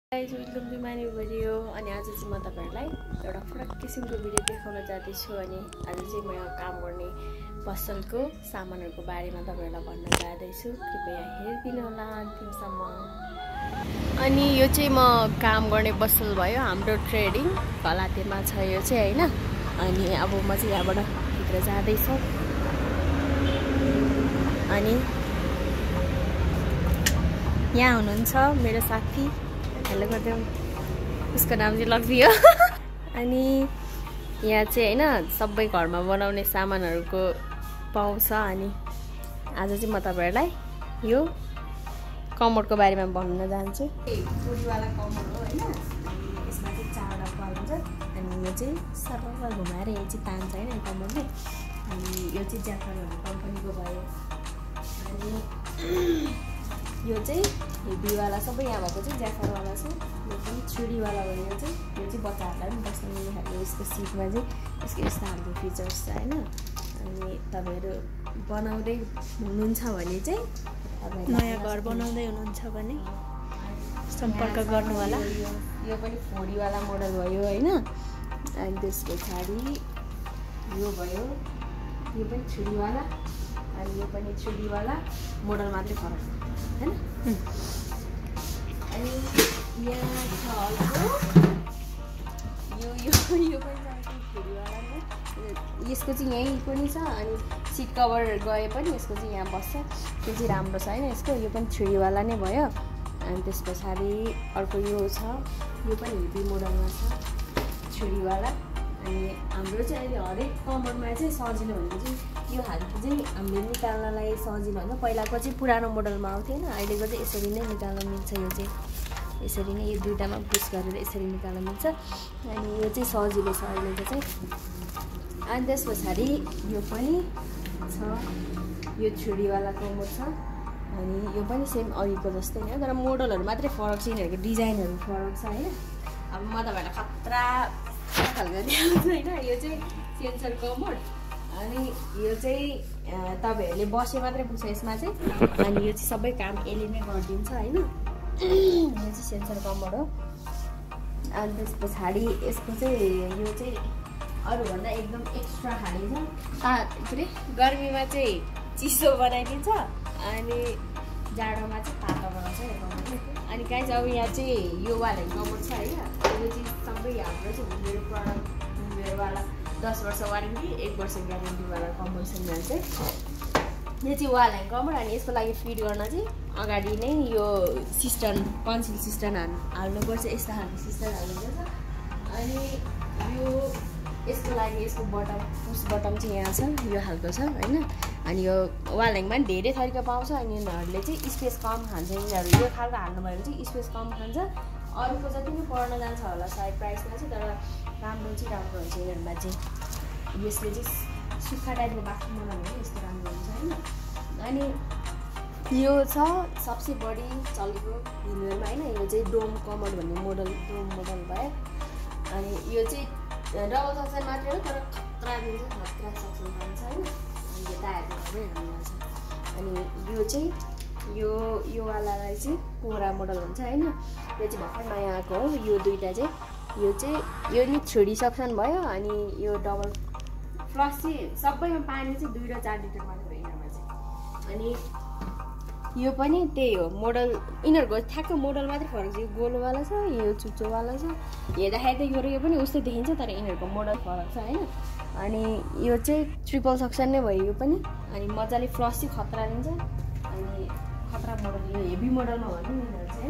Welcome to my new video. अनि आज चाहिँ म तपाईहरुलाई एउटा फरक किसिमको भिडियो देखाउन जाँदैछु। अनि आज चाहिँ म काम गर्ने पसलको सामानहरुको बारेमा तपाईहरुलाई भन्न जाँदैछु। कृपया हेरिदिनु होला अन्तिमसम्म। अनि यो चाहिँ म काम गर्ने पसल भयो, हाम्रो ट्रेडिङ कलातेमा छ यो चाहिँ हैन। अनि अब म चाहिँ यहाँबाट भित्र जाँदै छु। अनि यहाँ हुनुहुन्छ मेरो साथी, हेलो गर्दै, उसको नाम चाहिँ लक्ष्मी हो। अनि यहाँ चाहिँ हैन सबै घरमा बनाउने सामानहरुको पाउँछ। अनि आज चाहिँ म तपाईहरुलाई यो कमोडको बारेमा भन्न जान्छु। पुरीवाला कमोड हो हैन। यसमा चाहिँ 4वटा पाल हुन्छ। अनि यो चाहिँ सरल घुमाएर यो चाहिँ तान्छ हैन कमोडले। अनि यो चाहिँ ज्याफरवाला कम्पनीको भयो। अनि यो चाहिँ हेभीवाला सबै यहाँ भएको चाहिँ ज्याफरवाला छ। यो पनि 3D वाला भयो। यो चाहिँ बच्चाहरूलाई पनि बस्न मिल्ने खालको यसको सिटमा चाहिँ यसको यस्तो खालको फिचर्स छ हैन। अनि तपाईहरु बनाउँदै हुनुहुन्छ भने चाहिँ नयाँ घर बनाउँदै हुनुहुन्छ भने सम्पर्क गर्नु होला। यो पनि 4D वाला मोडल भयो हैन। अनि त्यसपछि यो भयो, यो पनि 3D वाला। अनि यो पनि 3D वाला मोडल मात्रै फरक हैन। अनि यहाँ छ अर्को यो पनि 3D वाला हो। यसको चाहिँ यही पनि छ। अनि सिट कभर गए पनि यसको चाहिँ यहाँ बस्छ। त्यो चाहिँ राम्रो छ हैन। यसको यो पनि 3D वाला नै भयो। अनि त्यसपछि अर्को यो छ, यो पनि हेभी मोडलमा छ 3D वाला। अनि हाम्रो चाहिँ अहिले हरेक कमोडमा चाहिँ सजिलो भनेको चाहिँ यो हालको चाहिँ हामीले निकाल्नलाई सजिलो हुन्छ। पहिलाको चाहिँ पुरानो मोडलमा आउँथ्यो हैन। अहिलेको चाहिँ यसरी नै निकाल्न मिल्छ। यो चाहिँ यसरी नै यो दुईटामा पुस गरेर यसरी निकाल्न मिल्छ। अनि यो चाहिँ सजिलो छ अहिलेको चाहिँ। अनि त्यसपछि यो पनि छ, यो 3D वाला कमोड छ। अनि यो पनि सेम अघिको जस्तै नै हो, तर मोडलहरु मात्रै फरक छ, यिनीहरुको डिजाइनहरु फरक छ हैन। अब म तपाईहरुलाई खतरा खालको देखाउँछु हैन। यो चाहिँ सेन्सर कमोड। अनि यो चाहिँ तपाईहरुले बसे मात्रै पुग्छ यसमा चाहिँ। अनि यो चाहिँ सबै काम यसले नै गरिदिन्छ हैन। यो चाहिँ सेन्सर कमोड हो। अनि त्यसपछि यसको चाहिँ यो चाहिँ अरूभन्दा एकदम एक्स्ट्रा खाले छ। गर्मीमा चाहिँ चिसो बनाइदिन्छ, अनि जाडोमा चाहिँ तातो बनाउँछ यो कमोडले। अनि गाइस अब यहाँ चाहिँ यो वाला कमोड छ हैन। यो चाहिँ सबै हाम्रो चाहिँ मेरो प्रडक्ट मेरोवाला 10 वर्ष वारेन्टी 1 वर्ष ग्यारेन्टी वाला कमोड छ यहाँ चाहिँ। यो चाहिँ वाल ह्याङ कमोड। अनि यसको लागि फिट गर्न चाहिँ अगाडि नै यो सिस्टम कन्सिल सिस्टम हाल्नुपर्छ। यस्तो खालको सिस्टम हाल्नुपर्छ। अनि यो यसको लागि यसको बटम पुस बटम चाहिँ यहाँ छ, यो खालको छ हैन। अनि यो वाल ह्याङमा पनि धेरै थरीको पाउँछ। अनि यिनीहरूले चाहिँ स्पेस कम खान्छ। यिनीहरू यो खालको हाल्नुभयो भने चाहिँ स्पेस कम खान्छ। अरूको जति पनि पर्न जान्छ होला सायद प्राइसमा चाहिँ, तर राम्रो चाहिँ राम्रो हुन्छ यिनीहरूमा चाहिँ। यसले चाहिँ सुक्खा टाइपको बाथरुम बनाउनु भने यस्तो राम्रो हुन्छ हैन। अनि यो छ सबसे बढी चलेको हिन्दूहरूमा हैन। यो चाहिँ डोम कमोड भन्ने मोडल, डोम मोडल भयो। अनि यो चाहिँ डबल सक्सन मात्रै हो, तर खतरा दिन्छ, खतरा सक्सन पाउँछ हैन। अनि यो टायरको सबै राम्रो छ। अनि यो चाहिँ यो वालालाई चाहिँ कोरा मोडल हुन्छ हैन। यो चाहिँ भर्खर नयाँ आएको हो। यो दुईटा चाहिँ यो नि 3D सक्सन भयो। अनि यो डबल फ्लस चाहिँ सबैमा पानी चाहिँ 2 र 4 लिटर मात्र हो यिनीहरूमा चाहिँ। अनि यो पनि त्यही हो मोडल, यिनीहरूको ठ्याक्क मोडल मात्रै फरक छ। यो गोलोवाला छ, यो चुच्चोवाला छ। हेर्दाखेरि त यो पनि उस्तै देखिन्छ, तर यिनीहरूको मोडल फरक छ हैन। अनि यो चाहिँ ट्रिपल सक्सन नै भयो यो पनि। अनि मजाले फ्लस चाहिँ खतरा दिन्छ। अनि खतरा मोडल, यो हेभी मोडलमा भन्नु यिनीहरू चाहिँ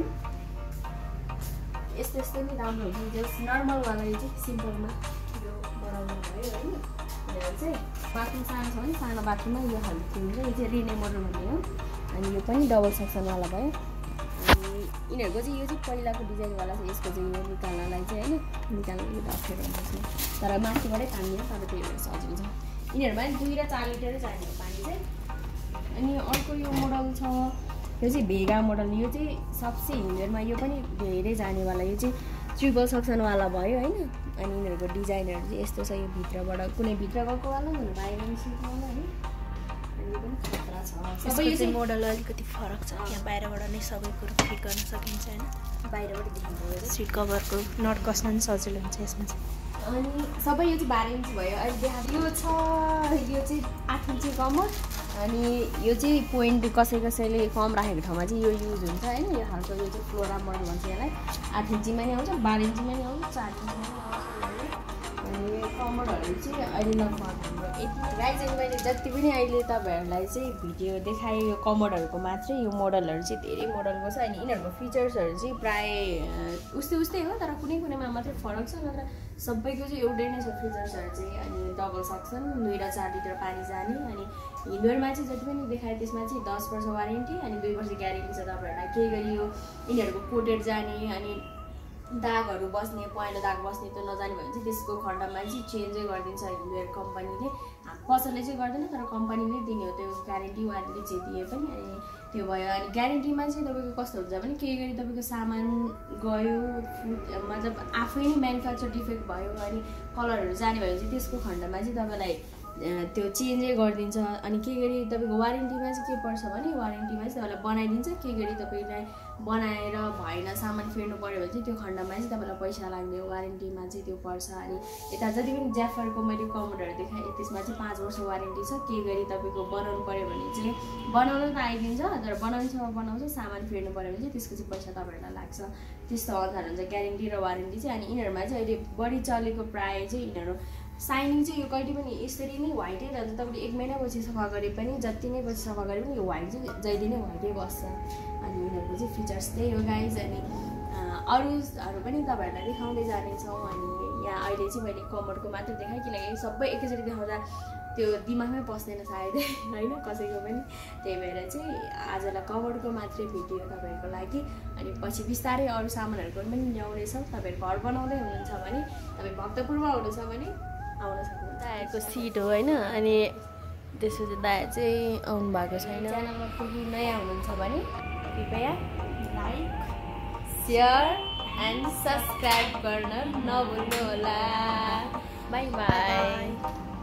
यस्तो नै राम्रो हुन्छ। जस नर्मलवाला यो चाहिँ सिम्पलमा यो बनाउनु भयो हैन। यिनीहरू चाहिँ बाथरुम सानो छ भने सानो बाथरुममा यो खालको हुन्छ। यो चाहिँ रिने मोडल भन्ने हो। अनि यो पनि डबल सक्सनवाला भयो। अनि यिनीहरूको चाहिँ यो चाहिँ पहिलाको डिजाइनवाला छ। यसको चाहिँ यो निकाल्नलाई चाहिँ हैन, निकाल्नु यो अप्ठ्यारो हुन्छ, तर माथिबाटै तान्दियो, तर त्यही भएर सजिलो छ। यिनीहरूमा 2 र 4 लिटरै चाहिने हो पानी चाहिँ। अनि अर्को यो मोडल छ, यो चाहिँ भेगा मोडल। यो चाहिँ सबसे हिन्दूहरूमा यो पनि धेरै जानेवाला। यो चाहिँ ट्रिपल सक्सनवाला भयो हैन। अनि यिनीहरूको डिजाइनहरू चाहिँ यस्तो छ। यो भित्रबाट कुनै भित्र गएको वाला, कुनै बाहिर निस्केको वाला है। अनि ग्यारेन्टी पनि खतरा छ यसको चाहिँ मोडल अलिकति फरक छ यहाँ बाहिरबाट नै सबै कुरो फिट गर्न सकिन्छ हैन बाहिरबाट देखिन्छ सिट कभरको नट कस्न पनि सजिलो हुन्छ यसमा चाहिँ अनि सबै यो चाहिँ 12 इन्च भयो अहिले देखाएको यो छ यो चाहिँ 8 इन्च कमोड अनि यो चाहिँ पोइन्ट कसैले कम राखेको ठाउँमा चाहिँ यो युज हुन्छ हैन यो खालको यो चाहिँ फ्लोरा मोडल भन्छ यसलाई 8 इन्चमा नि आउँछ 12 इन्चमा नि आउँछ 4 इन्चमा नि आउँछ अनि कमोडहरू चाहिँ अहिले लगभग हाम्रो यति गाइज मैले जति पनि अहिले तपाईँहरूलाई चाहिँ भिडियो देखाएँ यो कमोडहरूको मात्रै यो मोडलहरू चाहिँ धेरै मोडलको छ अनि यिनीहरूको फिचर्सहरू चाहिँ प्रायः उस्तै हो तर कुनै कुनैमा मात्रै फरक छ नत्र सबैको चाहिँ एउटै नै छ फिचर्सहरू चाहिँ अनि डबल सक्सन 2 र 4 लिटर पानी जाने अनि हिन्दूहरूमा चाहिँ जति पनि देखाएँ त्यसमा चाहिँ 10 वर्ष वारेन्टी अनि 2 वर्ष ग्यारेन्टी छ तपाईँहरूलाई केही गरी यो यिनीहरूको कोटेड जाने अनि दागहरू बस्ने पहेँलो दाग बस्ने त्यो नजाने भने चाहिँ त्यसको खण्डमा चाहिँ चेन्जै गरिदिन्छ हिन्दूहरू कम्पनीले पसलले चाहिँ गर्दैन तर कम्पनीले दिने हो त्यो ग्यारेन्टी वारेन्टी चाहिँ दिए पनि अनि त्यो भयो अनि ग्यारेन्टीमा चाहिँ तपाईँको कस्तो हुन्छ भने केही गरी तपाईँको सामान गयो मतलब आफै नै म्यानुफ्याक्चर डिफेक्ट भयो अनि कलरहरू जाने भयो भने चाहिँ त्यसको खण्डमा चाहिँ तपाईँलाई त्यो चेन्जै गरिदिन्छ अनि के गरी तपाईँको वारेन्टीमा चाहिँ के पर्छ भने वारेन्टीमा चाहिँ तपाईँलाई बनाइदिन्छ के गरी तपाईँलाई बनाएर भएन सामान फेर्नु पर्यो भने चाहिँ त्यो खण्डमा चाहिँ तपाईँलाई पैसा लाग्ने वारेन्टीमा चाहिँ त्यो पर्छ अनि यता जति पनि ज्याफरको मैले कमोडहरू देखाएँ त्यसमा चाहिँ 5 वर्ष वारेन्टी छ के गरी तपाईँको बनाउनु पर्यो भने चाहिँ बनाउन त आइदिन्छ तर बनाउनुसम्म बनाउँछ सामान फेर्नु पर्यो भने चाहिँ त्यसको चाहिँ पैसा तपाईँहरूलाई लाग्छ त्यस्तो अनुसार हुन्छ ग्यारेन्टी र वारेन्टी चाहिँ अनि यिनीहरूमा चाहिँ अहिले बढी चलेको प्रायः चाहिँ यिनीहरू साइनिङ चाहिँ यो कहिले पनि यसरी नै व्हाइटै रहन्छ तपाईँले 1 महिनापछि सफा गरे पनि जति नै पछि सफा गरे पनि यो व्हाइट चाहिँ जहिले नै व्हाइटै बस्छ अनि यिनीहरूको चाहिँ फिचर्स त्यही हो गाइज अनि अरूहरू पनि तपाईँहरूलाई देखाउँदै जानेछौँ अनि यहाँ अहिले चाहिँ मैले कमोडको मात्रै देखाएँ किनकि सबै एकैचोटि देखाउँदा त्यो दिमागमै पस्दैन सायद होइन कसैको पनि त्यही भएर चाहिँ आजलाई कमोडको मात्रै भिडियो तपाईँहरूको लागि अनि पछि बिस्तारै अरू सामानहरूको पनि ल्याउनेछौँ तपाईँहरू घर बनाउँदै हुनुहुन्छ भने तपाईँ भक्तपुरमा हुनुहुन्छ भने आउन सक्नुहुन्छ दायाको सिट हो होइन अनि त्यसपछि दाया चाहिँ आउनु भएको छैन च्यानलमा पुगी नयाँ हुनुहुन्छ भने कृपया लाइक सेयर एन्ड सब्सक्राइब गर्न नभुल्नुहोला बाई बाई